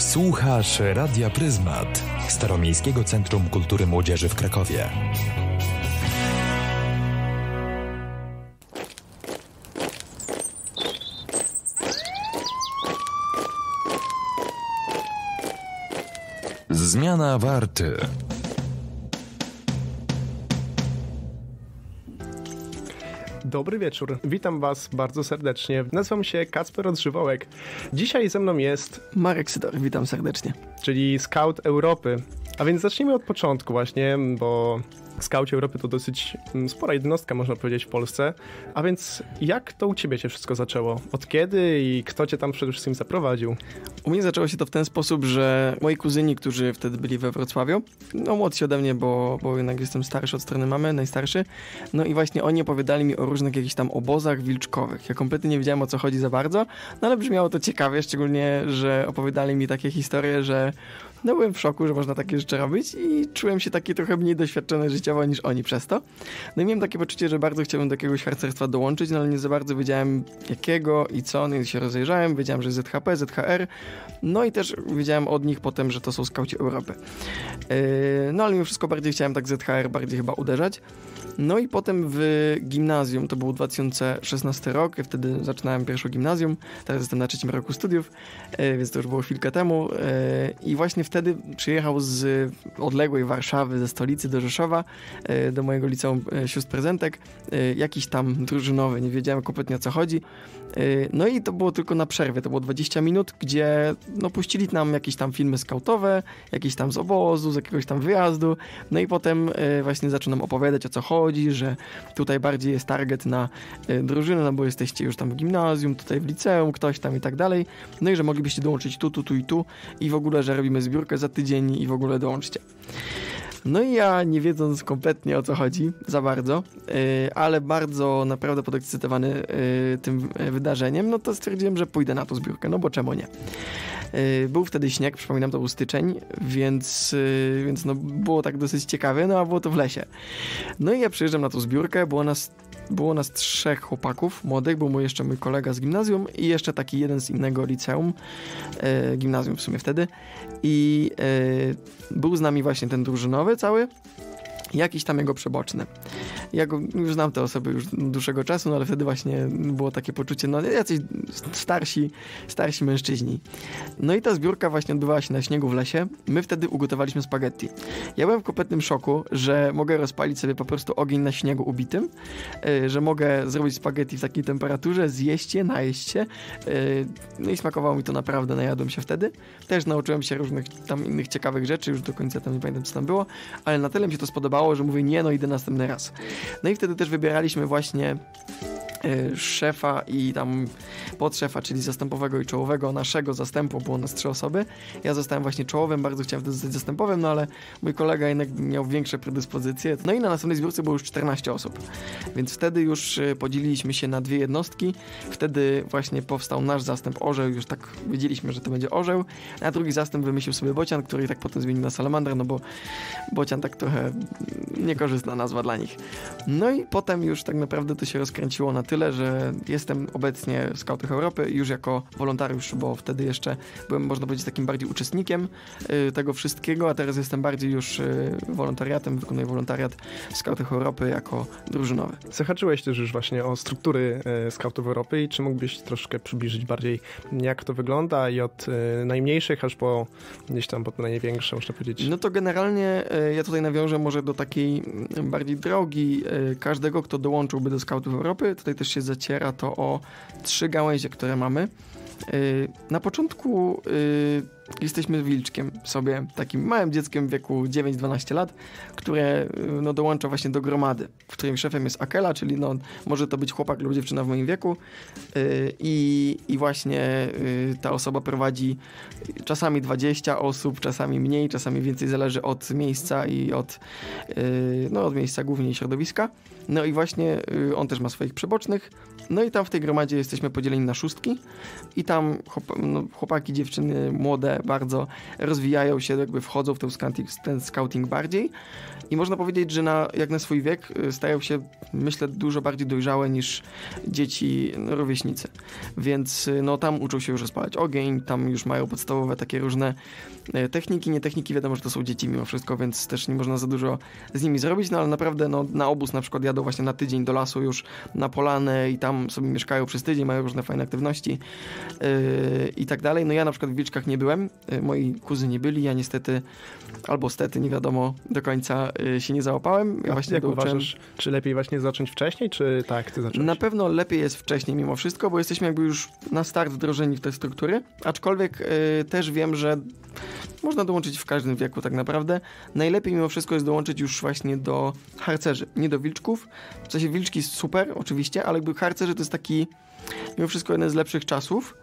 Słuchasz Radia Pryzmat, Staromiejskiego Centrum Kultury Młodzieży w Krakowie. Zmiana warty. Dobry wieczór, witam Was bardzo serdecznie. Nazywam się Kacper Odżywołek. Dzisiaj ze mną jest Marek Sydor, witam serdecznie. Czyli Scout Europy. A więc zacznijmy od początku właśnie, bo Skauci Europy to dosyć spora jednostka, można powiedzieć, w Polsce. A więc jak to u Ciebie się wszystko zaczęło? Od kiedy i kto Cię tam przede wszystkim zaprowadził? U mnie zaczęło się to w ten sposób, że moi kuzyni, którzy wtedy byli we Wrocławiu, młodsi ode mnie, bo jednak jestem starszy od strony mamy, najstarszy, i właśnie oni opowiadali mi o różnych jakichś tam obozach wilczkowych. Ja kompletnie nie wiedziałem, o co chodzi za bardzo, ale brzmiało to ciekawie, szczególnie, że opowiadali mi takie historie, że byłem w szoku, że można takie rzeczy robić i czułem się taki trochę mniej doświadczony życiowo niż oni przez to. I miałem takie poczucie, że bardzo chciałbym do jakiegoś harcerstwa dołączyć, ale nie za bardzo wiedziałem jakiego i co. I się rozejrzałem, wiedziałem, że ZHP, ZHR, i też wiedziałem od nich potem, że to są Skauci Europy. Ale mimo wszystko bardziej chciałem tak ZHR bardziej chyba uderzać. I potem w gimnazjum, to był 2016 rok, ja wtedy zaczynałem pierwsze gimnazjum, teraz jestem na 3. roku studiów, więc to już było chwilkę temu i właśnie wtedy przyjechał z odległej Warszawy, ze stolicy do Rzeszowa, do mojego liceum sióstr prezentek, jakiś tam drużynowy, nie wiedziałem kompletnie o co chodzi. I to było tylko na przerwie, to było 20 minut, gdzie puścili nam jakieś tam filmy skautowe, jakieś tam z obozu, z jakiegoś tam wyjazdu, i potem właśnie zaczynam opowiadać o co chodzi, że tutaj bardziej jest target na drużynę, bo jesteście już tam w gimnazjum, tutaj w liceum, ktoś tam i tak dalej, i że moglibyście dołączyć tu i tu i w ogóle, że robimy zbiórkę za tydzień i w ogóle dołączcie. I ja, nie wiedząc kompletnie o co chodzi, za bardzo, ale bardzo naprawdę podekscytowany tym wydarzeniem, to stwierdziłem, że pójdę na tą zbiórkę, bo czemu nie? Był wtedy śnieg, przypominam, to był styczeń, więc było tak dosyć ciekawe, a było to w lesie. I ja przyjeżdżam na tą zbiórkę, było nas 3 chłopaków młodych, był jeszcze mój kolega z gimnazjum i jeszcze taki jeden z innego liceum, gimnazjum w sumie wtedy, i był z nami właśnie ten drużynowy cały, jakiś tam jego przeboczny. Ja go już znam te osoby już dłuższego czasu, ale wtedy właśnie było takie poczucie, jacyś starsi mężczyźni. I ta zbiórka właśnie odbywała się na śniegu w lesie. My wtedy ugotowaliśmy spaghetti. Ja byłem w kompletnym szoku, że mogę rozpalić sobie po prostu ogień na śniegu ubitym, że mogę zrobić spaghetti w takiej temperaturze, zjeść je, najeść się. I smakowało mi to naprawdę, najadłem się wtedy. Też nauczyłem się różnych tam innych ciekawych rzeczy, już do końca tam nie pamiętam, co tam było, ale na tyle mi się to spodobało, że mówię, idę następny raz. I wtedy też wybieraliśmy właśnie szefa i tam podszefa, czyli zastępowego i czołowego naszego zastępu, było nas 3 osoby. Ja zostałem właśnie czołowym, bardzo chciałem wtedy zostać zastępowym, ale mój kolega jednak miał większe predyspozycje. I na następnej zbiórce było już 14 osób. Więc wtedy już podzieliliśmy się na 2 jednostki. Wtedy właśnie powstał nasz zastęp Orzeł, już tak wiedzieliśmy, że to będzie Orzeł, a drugi zastęp wymyślił sobie Bocian, który i tak potem zmienił na Salamandra, bo Bocian tak trochę niekorzystna nazwa dla nich. I potem już tak naprawdę to się rozkręciło na tyle, że jestem obecnie w Skautach Europy już jako wolontariusz, bo wtedy jeszcze byłem, można powiedzieć, takim bardziej uczestnikiem tego wszystkiego, a teraz jestem bardziej już wolontariatem, wykonuję wolontariat w Skautach Europy jako drużynowy. Zahaczyłeś też już właśnie o struktury Skautów Europy i czy mógłbyś troszkę przybliżyć bardziej, jak to wygląda i od najmniejszych aż po gdzieś tam pod największe, można powiedzieć? To generalnie ja tutaj nawiążę może do takiej bardziej drogi każdego, kto dołączyłby do Skautów Europy. Tutaj też się zaciera to o 3 gałęzie, które mamy. Na początku jesteśmy wilczkiem sobie, takim małym dzieckiem w wieku 9-12 lat, które dołącza właśnie do gromady, w której szefem jest Akela, czyli może to być chłopak lub dziewczyna w moim wieku i właśnie ta osoba prowadzi czasami 20 osób, czasami mniej, czasami więcej, zależy od miejsca i od miejsca głównie i środowiska. I właśnie on też ma swoich przebocznych. I tam w tej gromadzie jesteśmy podzieleni na 6 i tam chłopaki, dziewczyny młode bardzo rozwijają się, jakby wchodzą w ten scouting bardziej i można powiedzieć, że jak na swój wiek stają się, myślę, dużo bardziej dojrzałe niż dzieci rówieśnicy. Więc tam uczą się już rozpalać ogień, tam już mają podstawowe takie różne techniki, nie techniki, wiadomo, że to są dzieci mimo wszystko, więc też nie można za dużo z nimi zrobić, ale naprawdę na obóz na przykład jadą właśnie na tydzień do lasu już na polanę i tam sobie mieszkają przez tydzień, mają różne fajne aktywności i tak dalej. Ja na przykład w Wilczkach nie byłem, moi kuzyni byli, ja niestety, albo stety, nie wiadomo do końca się nie załapałem. Ja właśnie jak uważasz, czy lepiej właśnie zacząć wcześniej, czy tak ty zacząłeś? Na pewno lepiej jest wcześniej mimo wszystko, bo jesteśmy jakby już na start wdrożeni w te struktury, aczkolwiek też wiem, że można dołączyć w każdym wieku tak naprawdę. Najlepiej mimo wszystko jest dołączyć już właśnie do harcerzy, nie do wilczków. W sensie wilczki jest super oczywiście, ale jakby harcerzy to jest taki mimo wszystko jeden z lepszych czasów.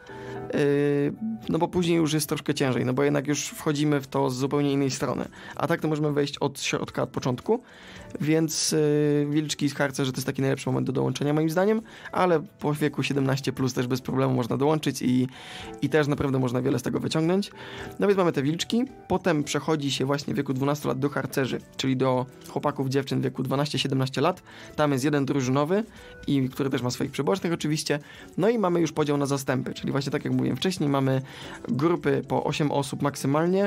Bo później już jest troszkę ciężej, bo jednak już wchodzimy w to z zupełnie innej strony. A tak to możemy wejść od środka, od początku, więc wilczki z harcerzy to jest taki najlepszy moment do dołączenia moim zdaniem, ale po wieku 17+ też bez problemu można dołączyć i też naprawdę można wiele z tego wyciągnąć. No więc mamy te wilczki, potem przechodzi się właśnie w wieku 12 lat do harcerzy, czyli do chłopaków, dziewczyn w wieku 12-17 lat. Tam jest jeden drużynowy, który też ma swoich przybocznych oczywiście. No i mamy już podział na zastępy, czyli właśnie tak jak mówiłem wcześniej, mamy grupy po 8 osób maksymalnie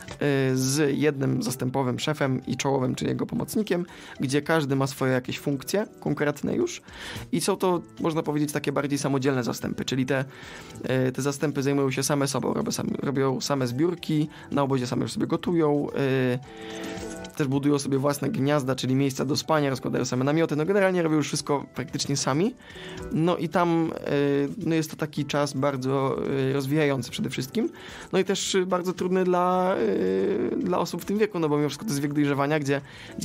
z jednym zastępowym szefem i czołowym, czyli jego pomocnikiem, gdzie każdy ma swoje jakieś funkcje konkretne już i są to, można powiedzieć, takie bardziej samodzielne zastępy, czyli te zastępy zajmują się same sobą, robią same zbiórki, na obozie same już sobie gotują, też budują sobie własne gniazda, czyli miejsca do spania, rozkładają same namioty, generalnie robią już wszystko praktycznie sami. I tam jest to taki czas bardzo rozwijający przede wszystkim. I też bardzo trudny dla osób w tym wieku, bo mimo wszystko to jest wiek dojrzewania, gdzie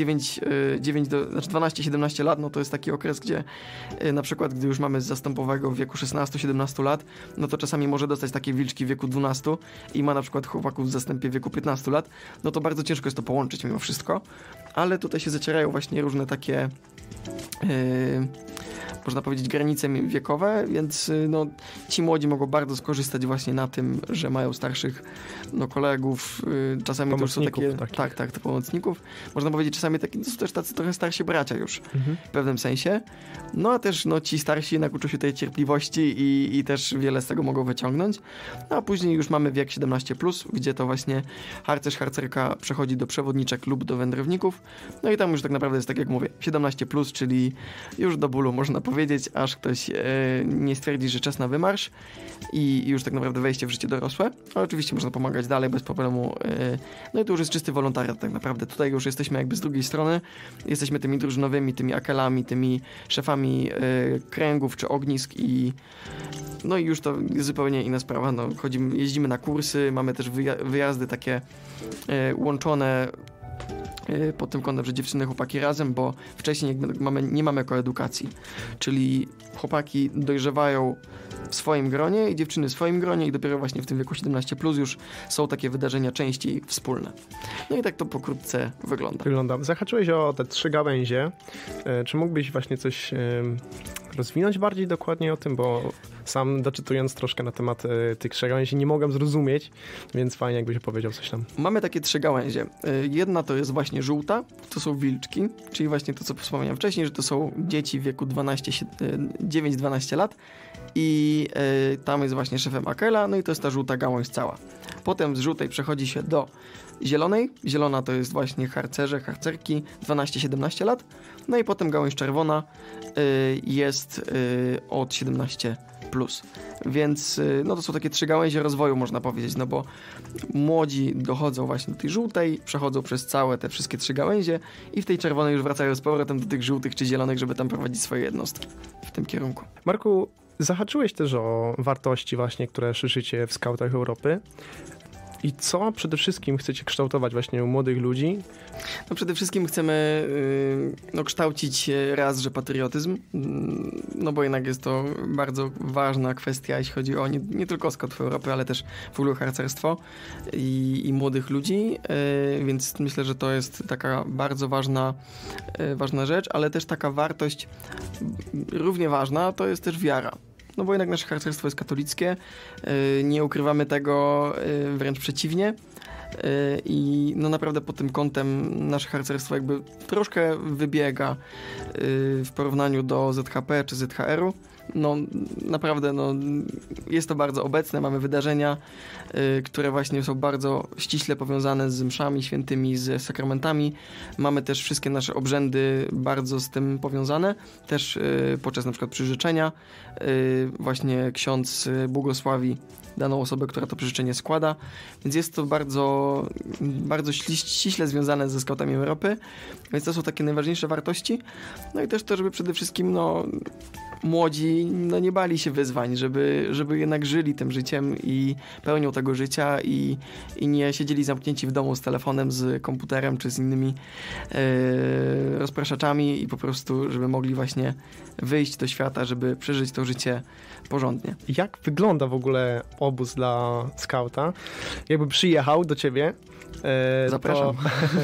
12-17 lat, to jest taki okres, gdzie na przykład, gdy już mamy z zastępowego w wieku 16-17 lat, to czasami może dostać takie wilczki w wieku 12 i ma na przykład chłopaków w zastępie w wieku 15 lat, to bardzo ciężko jest to połączyć mimo wszystko. Ale tutaj się zacierają właśnie różne takie można powiedzieć granice wiekowe, więc ci młodzi mogą bardzo skorzystać właśnie na tym, że mają starszych kolegów, czasami to już są takie te pomocników. Można powiedzieć czasami to są też tacy trochę starsi bracia już w pewnym sensie. A też ci starsi jednak uczą się tej cierpliwości i też wiele z tego mogą wyciągnąć. A później już mamy wiek 17+, gdzie to właśnie harcerz, harcerka przechodzi do przewodniczek lub do wędrowników. I tam już tak naprawdę jest tak jak mówię, 17+, czyli już do bólu można powiedzieć, aż ktoś nie stwierdzi, że czas na wymarsz i już tak naprawdę wejście w życie dorosłe. Ale oczywiście można pomagać dalej bez problemu. I to już jest czysty wolontariat tak naprawdę. Tutaj już jesteśmy jakby z drugiej strony. Jesteśmy tymi drużynowymi, tymi akelami, tymi szefami kręgów czy ognisk i już to jest zupełnie inna sprawa. Jeździmy na kursy, mamy też wyjazdy takie łączone pod tym kątem, że dziewczyny, chłopaki razem, bo wcześniej nie mamy koedukacji, czyli chłopaki dojrzewają w swoim gronie i dziewczyny w swoim gronie i dopiero właśnie w tym wieku 17+ już są takie wydarzenia częściej wspólne. I tak to pokrótce wygląda. Zahaczyłeś o te 3 gałęzie. Czy mógłbyś właśnie coś rozwinąć bardziej dokładnie o tym, bo sam doczytując troszkę na temat tych 3 gałęzi nie mogłem zrozumieć, więc fajnie jakbyś opowiedział coś tam. Mamy takie 3 gałęzie. Jedna to jest właśnie żółta, to są wilczki, czyli właśnie to, co wspomniałem wcześniej, że to są dzieci w wieku 9-12 lat i tam jest właśnie szefem akela, i to jest ta żółta gałąź cała. Potem z żółtej przechodzi się do zielonej. Zielona to jest właśnie harcerze, harcerki 12-17 lat. I potem gałąź czerwona jest od 17+. Więc to są takie 3 gałęzie rozwoju, można powiedzieć, bo młodzi dochodzą właśnie do tej żółtej, przechodzą przez całe te wszystkie 3 gałęzie i w tej czerwonej już wracają z powrotem do tych żółtych czy zielonych, żeby tam prowadzić swoje jednostki w tym kierunku. Marku, zahaczyłeś też o wartości właśnie, które szerzycie w Skautach Europy. I co przede wszystkim chcecie kształtować właśnie u młodych ludzi? Przede wszystkim chcemy kształcić raz, że patriotyzm, bo jednak jest to bardzo ważna kwestia, jeśli chodzi o nie tylko Skautów Europy, ale też w ogóle harcerstwo i młodych ludzi, więc myślę, że to jest taka bardzo ważna rzecz, ale też taka wartość równie ważna, to jest też wiara. no bo jednak nasze harcerstwo jest katolickie, nie ukrywamy tego, wręcz przeciwnie. I no naprawdę pod tym kątem nasze harcerstwo jakby troszkę wybiega w porównaniu do ZHP czy ZHR-u. No naprawdę jest to bardzo obecne, mamy wydarzenia, które właśnie są bardzo ściśle powiązane z mszami świętymi, z sakramentami. Mamy też wszystkie nasze obrzędy bardzo z tym powiązane, też podczas na przykład przyrzeczenia właśnie ksiądz błogosławi daną osobę, która to przyrzeczenie składa, więc jest to bardzo, bardzo ściśle związane ze Skautami Europy, więc to są takie najważniejsze wartości. No i też to, żeby przede wszystkim młodzi nie bali się wyzwań, żeby jednak żyli tym życiem i pełnią tego życia i nie siedzieli zamknięci w domu z telefonem, z komputerem czy z innymi rozpraszaczami i po prostu, żeby mogli właśnie wyjść do świata, żeby przeżyć to życie porządnie. Jak wygląda w ogóle obóz dla skauta? Jakby przyjechał do ciebie, zapraszam.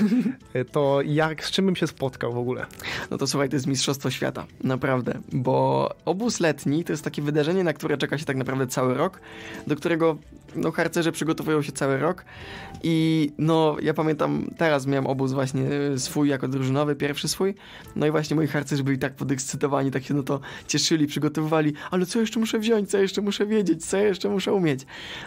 To z czym bym się spotkał w ogóle? No to słuchaj, to jest mistrzostwo świata, naprawdę, bo obóz letni to jest takie wydarzenie, na które czeka się tak naprawdę cały rok, do którego harcerze przygotowują się cały rok i ja pamiętam, teraz miałem obóz właśnie swój jako drużynowy, pierwszy swój, no i właśnie moi harcerze byli tak podekscytowani, tak się to cieszyli, przygotowywali, ale co jeszcze muszę wziąć, co jeszcze muszę wiedzieć, co jeszcze muszę umieć.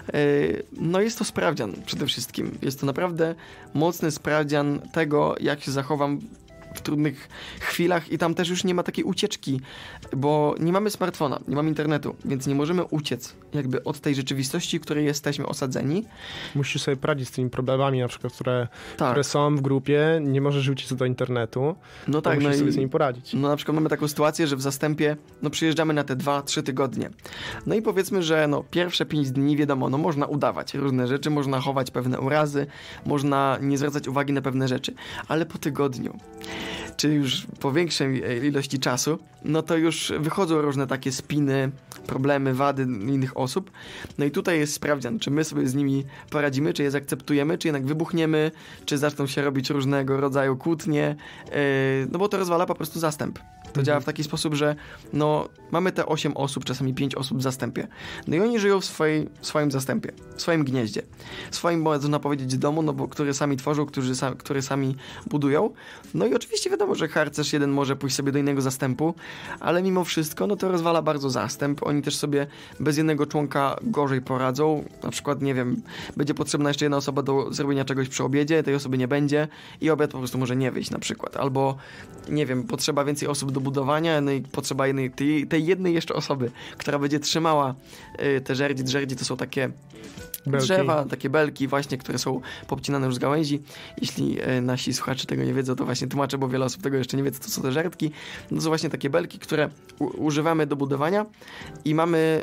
No jest to sprawdzian przede wszystkim, jest to naprawdę mocny sprawdzian tego, jak się zachowam w trudnych chwilach i tam też już nie ma takiej ucieczki, bo nie mamy smartfona, nie mamy internetu, więc nie możemy uciec jakby od tej rzeczywistości, w której jesteśmy osadzeni. Musisz sobie poradzić z tymi problemami, na przykład, które są w grupie, nie możesz uciec do internetu, musisz sobie z nimi poradzić. No na przykład mamy taką sytuację, że w zastępie przyjeżdżamy na te 2-3 tygodnie. No i powiedzmy, że pierwsze 5 dni wiadomo, można udawać różne rzeczy, można chować pewne urazy, można nie zwracać uwagi na pewne rzeczy, ale po tygodniu czy już po większej ilości czasu, to już wychodzą różne takie spiny, problemy, wady innych osób. No i tutaj jest sprawdzian, czy my sobie z nimi poradzimy, czy je zaakceptujemy, czy jednak wybuchniemy, czy zaczną się robić różnego rodzaju kłótnie, bo to rozwala po prostu zastęp. To działa w taki sposób, że mamy te 8 osób, czasami 5 osób w zastępie. No i oni żyją w swoim zastępie, w swoim gnieździe, w swoim, można powiedzieć, domu, bo który sami tworzą, który sami budują. No i oczywiście wiadomo, że harcerz jeden może pójść sobie do innego zastępu, ale mimo wszystko, to rozwala bardzo zastęp. Oni też sobie bez jednego członka gorzej poradzą. Na przykład, nie wiem, będzie potrzebna jeszcze jedna osoba do zrobienia czegoś przy obiedzie, tej osoby nie będzie i obiad po prostu może nie wyjść na przykład. Albo, nie wiem, potrzeba więcej osób do budowania, no i potrzeba tej jednej jeszcze osoby, która będzie trzymała te żerdzi. Żerdzi to są takie drzewa, takie belki właśnie, które są popcinane już z gałęzi. Jeśli nasi słuchacze tego nie wiedzą, to właśnie tłumaczę, bo wiele osób tego jeszcze nie wie, co to są te żerdki. To są właśnie takie belki, które używamy do budowania i mamy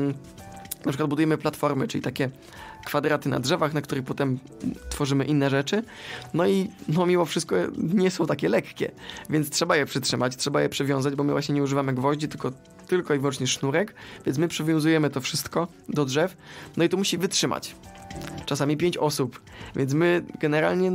na przykład budujemy platformy, czyli takie kwadraty na drzewach, na których potem tworzymy inne rzeczy. No i mimo wszystko nie są takie lekkie, więc trzeba je przytrzymać, trzeba je przywiązać, bo my właśnie nie używamy gwoździ, tylko i wyłącznie sznurek, więc my przywiązujemy to wszystko do drzew, no i to musi wytrzymać. Czasami 5 osób, więc my generalnie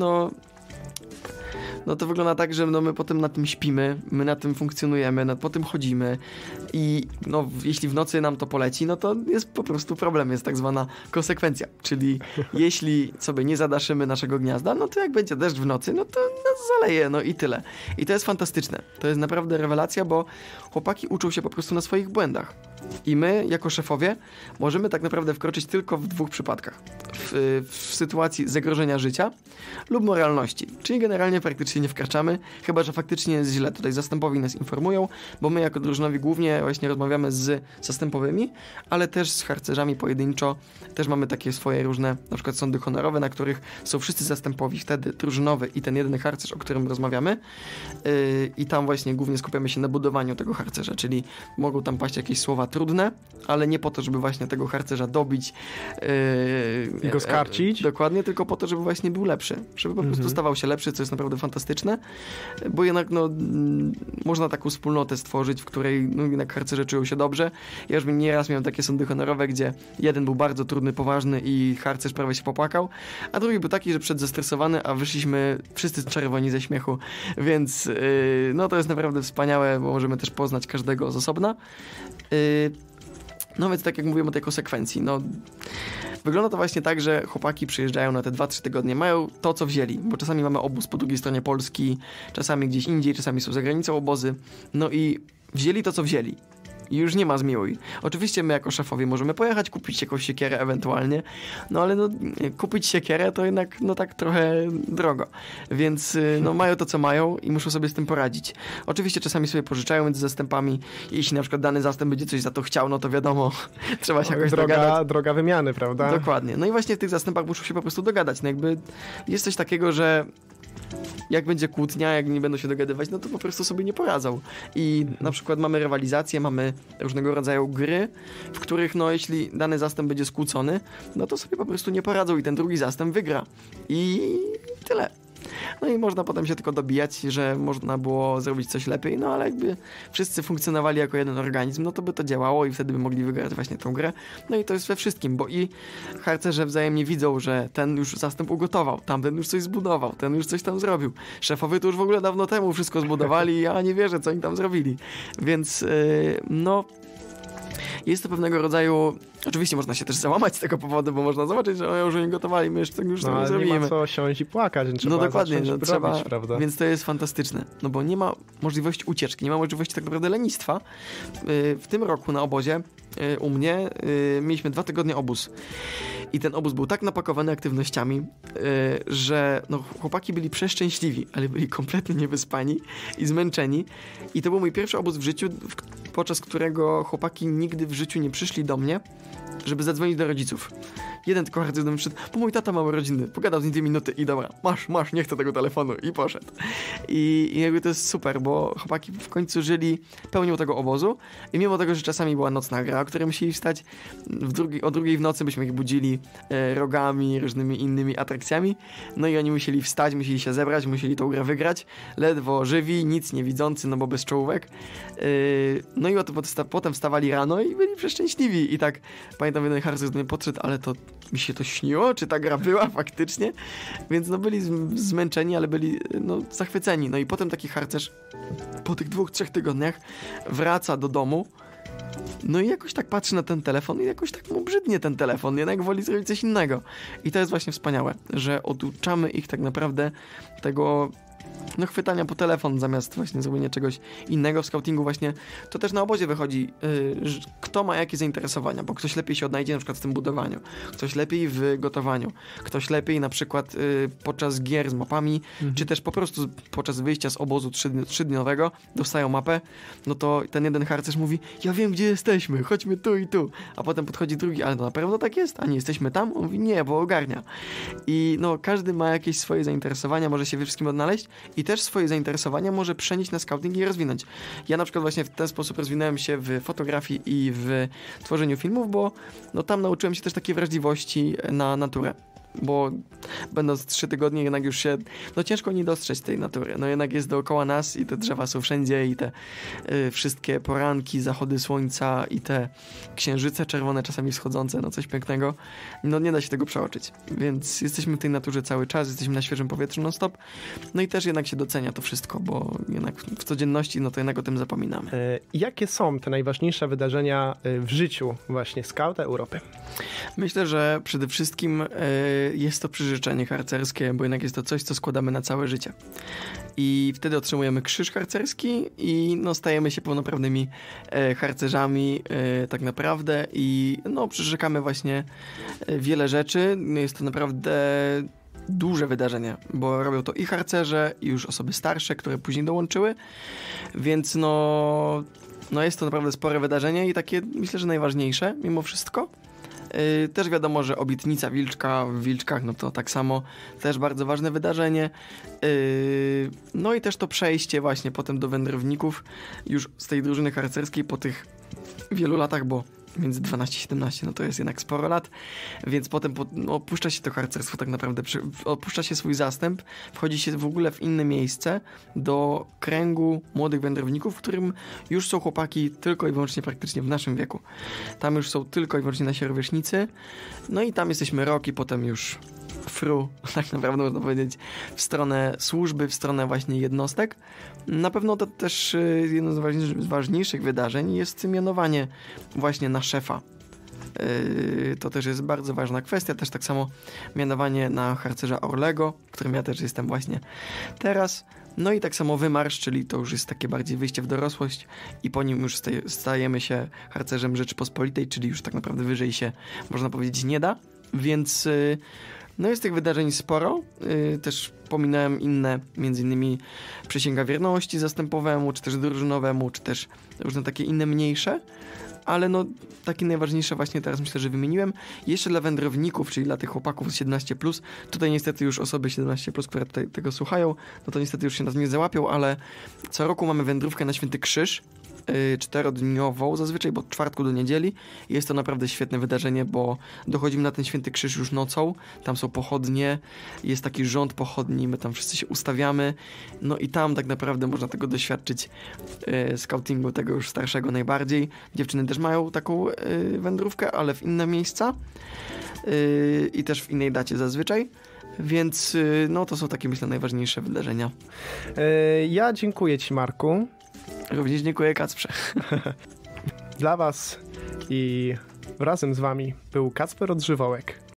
to wygląda tak, że my potem na tym śpimy, my na tym funkcjonujemy, po tym chodzimy i jeśli w nocy nam to poleci, to jest po prostu problem, jest tak zwana konsekwencja, czyli jeśli sobie nie zadaszymy naszego gniazda, to jak będzie deszcz w nocy, to nas zaleje, i tyle. I to jest fantastyczne, to jest naprawdę rewelacja, bo chłopaki uczą się po prostu na swoich błędach i my, jako szefowie, możemy tak naprawdę wkroczyć tylko w 2 przypadkach. W sytuacji zagrożenia życia lub moralności, czyli generalnie praktycznie nie wkraczamy, chyba że faktycznie jest źle. Tutaj zastępowi nas informują, bo my jako drużynowi głównie właśnie rozmawiamy z zastępowymi, ale też z harcerzami pojedynczo. Też mamy takie swoje różne, na przykład sądy honorowe, na których są wszyscy zastępowi, wtedy drużynowy i ten jeden harcerz, o którym rozmawiamy. I tam właśnie głównie skupiamy się na budowaniu tego harcerza, czyli mogą tam paść jakieś słowa trudne, ale nie po to, żeby właśnie tego harcerza dobić i go skarcić. Dokładnie, tylko po to, żeby właśnie był lepszy, żeby po prostu stawał się lepszy, co jest naprawdę fantastyczne, bo jednak można taką wspólnotę stworzyć, w której jednak harcerze czują się dobrze. Ja już nieraz miałem takie sądy honorowe, gdzie jeden był bardzo trudny, poważny i harcerz prawie się popłakał, a drugi był taki, że zestresowany, a wyszliśmy wszyscy czerwoni ze śmiechu, więc to jest naprawdę wspaniałe, bo możemy też poznać każdego z osobna. No więc tak jak mówiłem o tej konsekwencji, no wygląda to właśnie tak, że chłopaki przyjeżdżają na te 2-3 tygodnie, mają to, co wzięli, bo czasami mamy obóz po drugiej stronie Polski, czasami gdzieś indziej, czasami są za granicą obozy, no i wzięli to, co wzięli. I już nie ma zmiłuj. Oczywiście my jako szefowie możemy pojechać, kupić jakąś siekierę ewentualnie, no ale no, kupić siekierę to jednak no tak trochę drogo. Więc no mają to, co mają i muszą sobie z tym poradzić. Oczywiście czasami sobie pożyczają między zastępami. Jeśli na przykład dany zastęp będzie coś za to chciał, no to wiadomo, trzeba się jakoś dogadać. Droga wymiany, prawda? Dokładnie. No i właśnie w tych zastępach muszą się po prostu dogadać. No jakby jest coś takiego, że jak będzie kłótnia, jak nie będą się dogadywać, no to po prostu sobie nie poradzą. I na przykład mamy rywalizację, mamy różnego rodzaju gry, w których no jeśli dany zastęp będzie skłócony, no to sobie po prostu nie poradzą i ten drugi zastęp wygra. I tyle. No i można potem się tylko dobijać, że można było zrobić coś lepiej, no ale jakby wszyscy funkcjonowali jako jeden organizm, no to by to działało i wtedy by mogli wygrać właśnie tą grę. No i to jest we wszystkim, bo i harcerze wzajemnie widzą, że ten już zastęp ugotował, tamten już coś zbudował, ten już coś tam zrobił. Szefowie to już w ogóle dawno temu wszystko zbudowali i ja nie wierzę, co oni tam zrobili. Więc no... Jest to pewnego rodzaju... Oczywiście można się też załamać z tego powodu, bo można zobaczyć, że już nie gotowali, my jeszcze już no, nie zrobimy. Nie ma co siąść i płakać, trzeba no dokładnie, no, trzeba, prawda? Więc to jest fantastyczne, no bo nie ma możliwości ucieczki, nie ma możliwości tak naprawdę lenistwa. W tym roku na obozie u mnie mieliśmy 2 tygodnie obóz. I ten obóz był tak napakowany aktywnościami, że no, chłopaki byli przeszczęśliwi, ale byli kompletnie niewyspani i zmęczeni. I to był mój pierwszy obóz w życiu, podczas którego chłopaki nigdy w życiu nie przyszli do mnie, żeby zadzwonić do rodziców. Jeden tylko harcerz do mnie przyszedł, bo mój tata ma urodziny, pogadał z nim 2 minuty i dobra, masz, nie chcę tego telefonu i poszedł. I jakby to jest super, bo chłopaki w końcu żyli pełnią tego obozu i mimo tego, że czasami była nocna gra, o której musieli wstać o 2 w nocy, byśmy ich budzili rogami, różnymi innymi atrakcjami, no i oni musieli wstać, musieli się zebrać, musieli tą grę wygrać, ledwo żywi, nic nie widzący, no bo bez czołówek. No i potem wstawali rano i byli przeszczęśliwi i tak pamiętam, jeden harcerz do mnie podszedł, ale to mi się to śniło, czy ta gra była faktycznie, więc no byli zmęczeni, ale byli no zachwyceni. No i potem taki harcerz po tych 2-3 tygodniach wraca do domu, no i jakoś tak patrzy na ten telefon i jakoś tak mu brzydnie ten telefon, jednak woli zrobić coś innego. I to jest właśnie wspaniałe, że oduczamy ich tak naprawdę tego no chwytania po telefon zamiast właśnie zrobienia czegoś innego w scoutingu właśnie, to też na obozie wychodzi, kto ma jakie zainteresowania, bo ktoś lepiej się odnajdzie na przykład w tym budowaniu, ktoś lepiej w gotowaniu, ktoś lepiej na przykład podczas gier z mapami, czy też po prostu podczas wyjścia z obozu 3-dniowego dostają mapę, no to ten jeden harcerz mówi, ja wiem gdzie jesteśmy, chodźmy tu i tu, a potem podchodzi drugi, ale to na pewno tak jest, a nie jesteśmy tam? On mówi, nie, bo ogarnia. I no każdy ma jakieś swoje zainteresowania, może się we wszystkim odnaleźć i też swoje zainteresowania może przenieść na scouting i rozwinąć. Ja na przykład właśnie w ten sposób rozwinąłem się w fotografii i w tworzeniu filmów, bo no tam nauczyłem się też takiej wrażliwości na naturę. Bo będąc 3 tygodnie jednak już się, no ciężko nie dostrzec tej natury. No jednak jest dookoła nas i te drzewa są wszędzie i te wszystkie poranki, zachody słońca i te księżyce czerwone czasami wschodzące, no coś pięknego. No nie da się tego przeoczyć. Więc jesteśmy w tej naturze cały czas, jesteśmy na świeżym powietrzu non stop. No i też jednak się docenia to wszystko, bo jednak w codzienności, no to jednak o tym zapominamy. Jakie są te najważniejsze wydarzenia w życiu właśnie Skauta Europy? Myślę, że przede wszystkim jest to przyrzeczenie harcerskie, bo jednak jest to coś, co składamy na całe życie. I wtedy otrzymujemy krzyż harcerski i no, stajemy się pełnoprawnymi harcerzami tak naprawdę i no, przyrzekamy właśnie wiele rzeczy. Jest to naprawdę duże wydarzenie, bo robią to i harcerze, i już osoby starsze, które później dołączyły, więc no jest to naprawdę spore wydarzenie i takie myślę, że najważniejsze mimo wszystko. Też wiadomo, że obietnica Wilczka w Wilczkach, no to tak samo też bardzo ważne wydarzenie. No i też to przejście właśnie potem do wędrowników już z tej drużyny harcerskiej po tych wielu latach, bo między 12-17, no to jest jednak sporo lat, więc potem opuszcza się to harcerstwo tak naprawdę, opuszcza się swój zastęp, wchodzi się w ogóle w inne miejsce do kręgu młodych wędrowników, w którym już są chłopaki tylko i wyłącznie praktycznie w naszym wieku. Tam już są tylko i wyłącznie nasi rówieśnicy, no i tam jesteśmy rok i potem już tak naprawdę można powiedzieć, w stronę służby, w stronę właśnie jednostek. Na pewno to też jedno z ważniejszych wydarzeń jest mianowanie właśnie na szefa To też jest bardzo ważna kwestia. Też tak samo mianowanie na harcerza Orlego, którym ja też jestem właśnie teraz. No i tak samo wymarsz, czyli to już jest takie bardziej wyjście w dorosłość i po nim już stajemy się harcerzem Rzeczypospolitej, czyli już tak naprawdę wyżej się, można powiedzieć, nie da. Więc no jest tych wydarzeń sporo. Też pominąłem inne, między innymi przysięga wierności zastępowemu, czy też drużynowemu, czy też różne takie inne mniejsze. Ale no takie najważniejsze właśnie teraz myślę, że wymieniłem. Jeszcze dla wędrowników, czyli dla tych chłopaków z 17+, tutaj niestety już osoby 17+, które tutaj tego słuchają, no to niestety już się nas nie załapią, ale co roku mamy wędrówkę na Święty Krzyż, 4-dniową zazwyczaj, bo od czwartku do niedzieli. Jest to naprawdę świetne wydarzenie, bo dochodzimy na ten Święty Krzyż już nocą, tam są pochodnie, jest taki rząd pochodni, my tam wszyscy się ustawiamy, no i tam tak naprawdę można tego doświadczyć, scoutingu tego już starszego najbardziej. Dziewczyny też mają taką wędrówkę, ale w inne miejsca i też w innej dacie zazwyczaj. Więc no to są takie, myślę, najważniejsze wydarzenia. Ja dziękuję Ci, Marku. Również dziękuję, Kacprze. Dla Was i razem z Wami był Kacper Odżywołek.